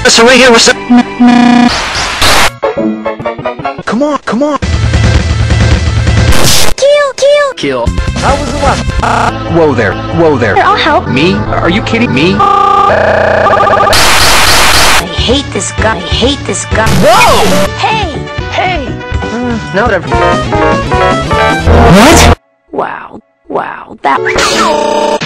So right here, what's up? Come on, come on. Kill. How was the one? Whoa there, whoa there. I'll help. Me? Are you kidding me? I hate this guy. I hate this guy. Whoa! Hey! No, whatever. What? Wow, that